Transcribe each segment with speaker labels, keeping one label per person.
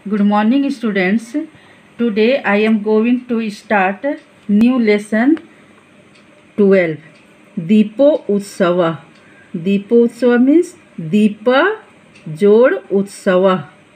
Speaker 1: Good morning, students. Today I am going to start new lesson 12. दीपो उत्सव. दीपो उत्सव means दीप जोड़ उत्सव.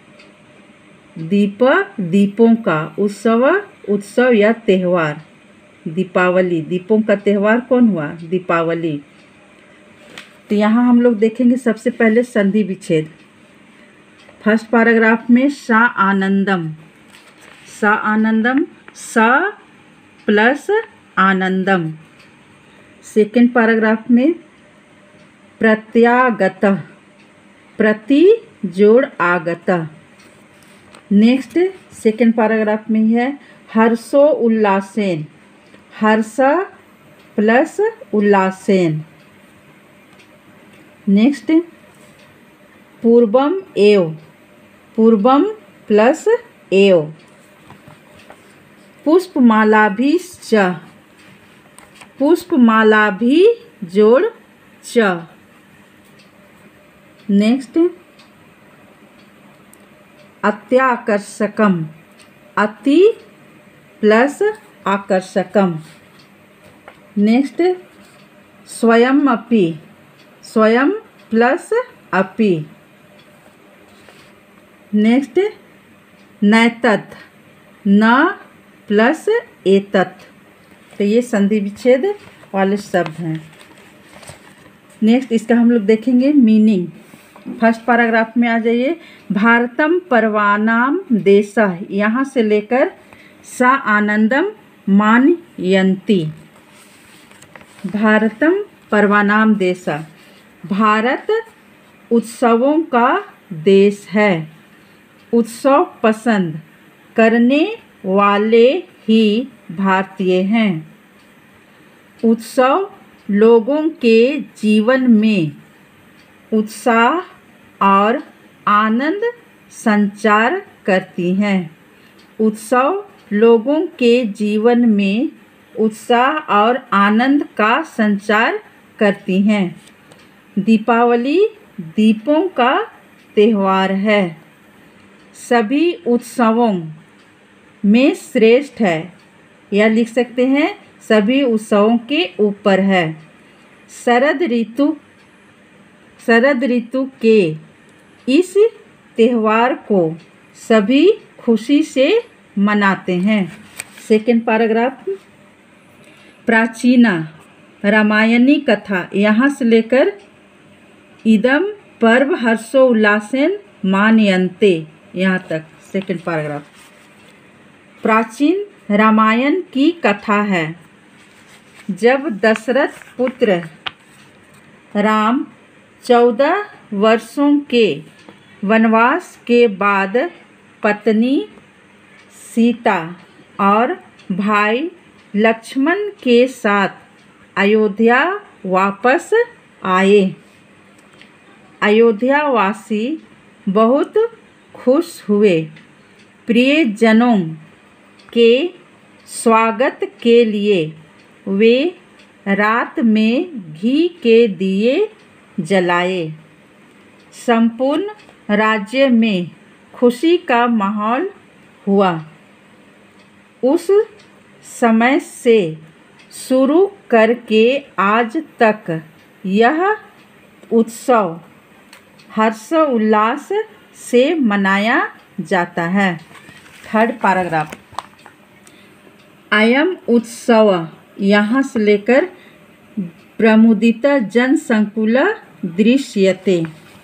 Speaker 1: दीप दीपों का, उत्सव उत्सव या त्यौहार. दीपावली, दीपों का त्यौहार कौन हुआ? दीपावली. तो यहाँ हम लोग देखेंगे सबसे पहले संधि विच्छेद. फर्स्ट पैराग्राफ में सा आनंदम. सा आनंदम, सा प्लस आनंदम. सेकेंड पैराग्राफ में प्रत्यागत, प्रति जोड़ आगत. नेक्स्ट सेकेंड पैराग्राफ में है हर्षो उल्लासेन. हर्ष प्लस उल्लासेन. नेक्स्ट पूर्वम एव. पूर्वम प्लस एव. पुष्पमाला भी च. पुष्पमाला भी जोड़ च. नेक्स्ट अत्याकर्षकम. अति प्लस आकर्षकम. नेक्स्ट स्वयं अपि. स्वयं प्लस अपि. नेक्स्ट नैतत्. न प्लस एतत्. तो ये संधि विच्छेद वाले शब्द हैं. नेक्स्ट इसका हम लोग देखेंगे मीनिंग. फर्स्ट पैराग्राफ में आ जाइए. भारतम पर्वानाम देशः. यहाँ से लेकर सा आनंदम मानयन्ति. भारतम पर्वानाम देशः. भारत उत्सवों का देश है. उत्सव पसंद करने वाले ही भारतीय हैं. उत्सव लोगों के जीवन में उत्साह और आनंद संचार करती हैं. उत्सव लोगों के जीवन में उत्साह और आनंद का संचार करती हैं. दीपावली दीपों का त्यौहार है. सभी उत्सवों में श्रेष्ठ है, या लिख सकते हैं सभी उत्सवों के ऊपर है. शरद ऋतु के इस त्यौहार को सभी खुशी से मनाते हैं. सेकेंड पैराग्राफ प्राचीना रामायणी कथा. यहाँ से लेकर इदम पर्व हर्षोल्लासेन मानयन्ते यहाँ तक सेकेंड पैराग्राफ. प्राचीन रामायण की कथा है. जब दशरथ पुत्र राम 14 वर्षों के वनवास के बाद पत्नी सीता और भाई लक्ष्मण के साथ अयोध्या वापस आए. अयोध्यावासी बहुत खुश हुए. प्रियजनों के स्वागत के लिए वे रात में घी के दिए जलाए. संपूर्ण राज्य में खुशी का माहौल हुआ. उस समय से शुरू करके आज तक यह उत्सव हर्ष उल्लास से मनाया जाता है. थर्ड पैराग्राफ अयम उत्सव. यहाँ से लेकर प्रमुदित जन संकुल दृश्यते.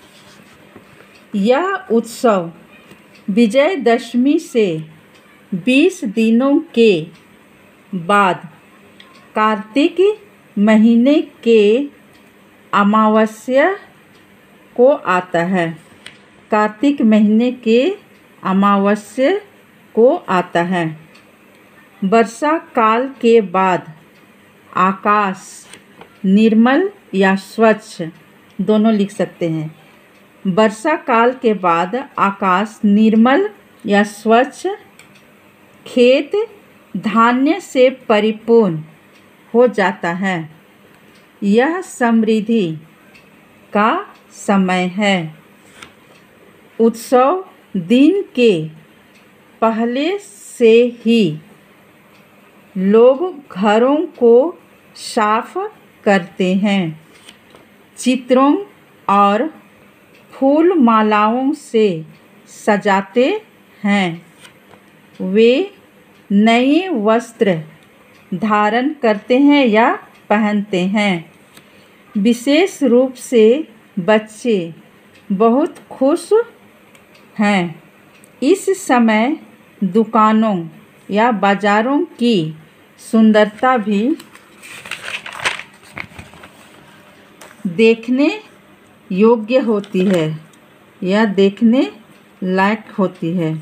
Speaker 1: यह उत्सव विजयदशमी से 20 दिनों के बाद कार्तिक महीने के अमावस्या को आता है. कार्तिक महीने के अमावस्या को आता है. वर्षा काल के बाद आकाश निर्मल या स्वच्छ दोनों लिख सकते हैं. वर्षा काल के बाद आकाश निर्मल या स्वच्छ. खेत धान्य से परिपूर्ण हो जाता है. यह समृद्धि का समय है. उत्सव दिन के पहले से ही लोग घरों को साफ करते हैं, चित्रों और फूल मालाओं से सजाते हैं। वे नए वस्त्र धारण करते हैं या पहनते हैं। विशेष रूप से बच्चे बहुत खुश हैं। इस समय दुकानों या बाज़ारों की सुंदरता भी देखने योग्य होती है या देखने लायक होती है।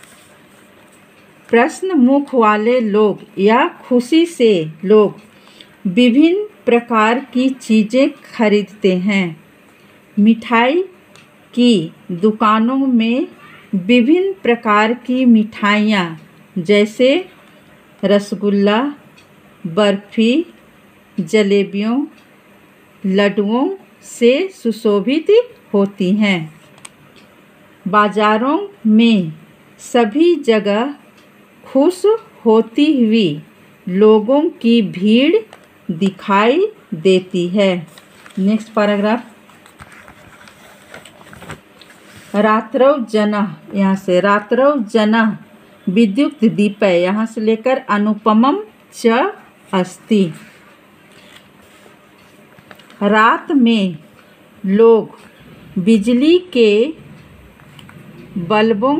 Speaker 1: प्रश्न मुख वाले लोग या खुशी से लोग विभिन्न प्रकार की चीज़ें खरीदते हैं। मिठाई की दुकानों में विभिन्न प्रकार की मिठाइयाँ जैसे रसगुल्ला, बर्फ़ी, जलेबियों, लड्डुओं से सुशोभित होती हैं। बाज़ारों में सभी जगह खुश होती हुई लोगों की भीड़ दिखाई देती है। Next paragraph. रात्रौ जनः, यहाँ से रात्रौ जनः विद्युत दीपः, यहाँ से लेकर अनुपमं च अस्ति। रात में लोग बिजली के बल्बों,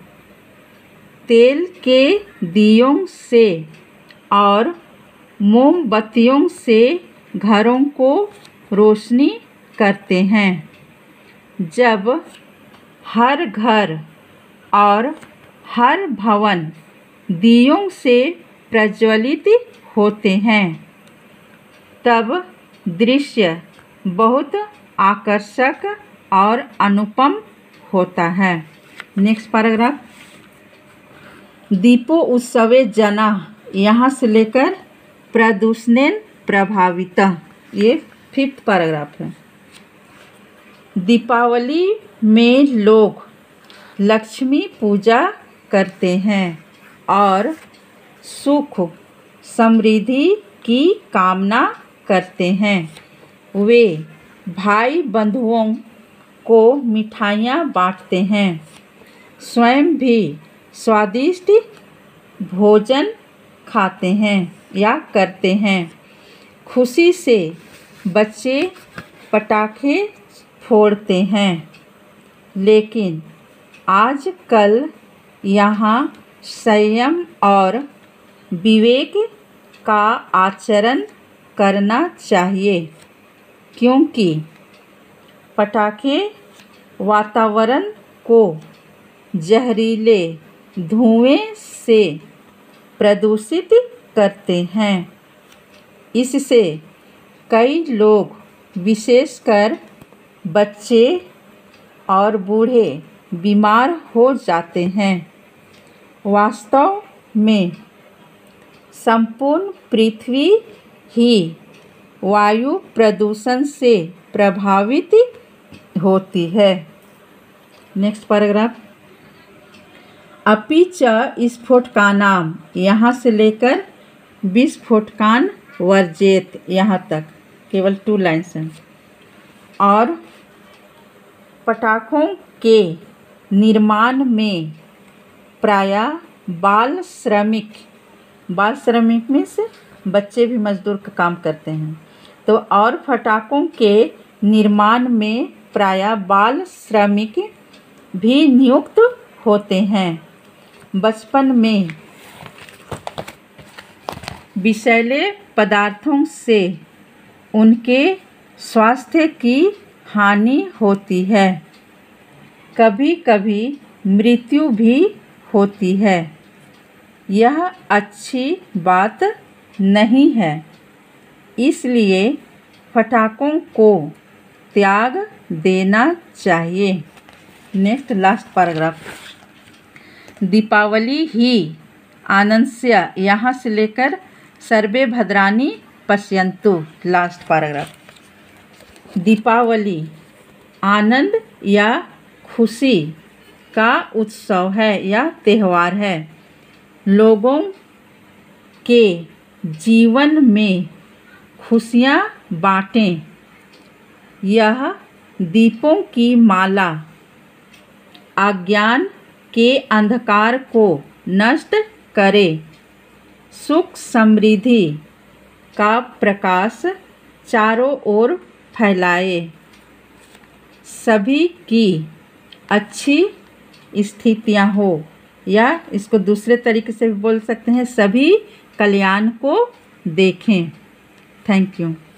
Speaker 1: तेल के दियों से और मोमबत्तियों से घरों को रोशनी करते हैं। जब हर घर और हर भवन दियों से प्रज्वलित होते हैं, तब दृश्य बहुत आकर्षक और अनुपम होता है। Next paragraph. दीपो उत्सवे जनाः, यहाँ से लेकर प्रदूषणेन प्रभावितः, ये 5th पैराग्राफ है। दीपावली में लोग लक्ष्मी पूजा करते हैं और सुख समृद्धि की कामना करते हैं। वे भाई बंधुओं को मिठाइयाँ बांटते हैं, स्वयं भी स्वादिष्ट भोजन खाते हैं या करते हैं। खुशी से बच्चे पटाखे फोड़ते हैं, लेकिन आजकल यहाँ संयम और विवेक का आचरण करना चाहिए, क्योंकि पटाखे वातावरण को जहरीले धुएं से प्रदूषित करते हैं। इससे कई लोग, विशेषकर बच्चे और बूढ़े, बीमार हो जाते हैं। वास्तव में संपूर्ण पृथ्वी ही वायु प्रदूषण से प्रभावित होती है। Next paragraph. अपि च स्फोटकानां, यहाँ से लेकर विस्फोटकान वर्जेत, यहाँ तक केवल 2 लाइन्स हैं। और पटाखों के निर्माण में प्रायः बाल श्रमिक में से बच्चे भी मजदूर का काम करते हैं। तो और पटाखों के निर्माण में प्रायः बाल श्रमिक भी नियुक्त होते हैं। बचपन में विषैले पदार्थों से उनके स्वास्थ्य की हानि होती है। कभी कभी मृत्यु भी होती है। यह अच्छी बात नहीं है, इसलिए पटाखों को त्याग देना चाहिए। Next last paragraph. दीपावली ही आनंदस्य, यहाँ से लेकर सर्वे भद्राणि पश्यन्तु, लास्ट पैराग्राफ। दीपावली आनंद या खुशी का उत्सव है या त्यौहार है। लोगों के जीवन में खुशियाँ बांटें। यह दीपों की माला अज्ञान के अंधकार को नष्ट करे। सुख समृद्धि का प्रकाश चारों ओर फैलाए। सभी की अच्छी स्थितियां हो, या इसको दूसरे तरीके से भी बोल सकते हैं, सभी कल्याण को देखें। Thank you.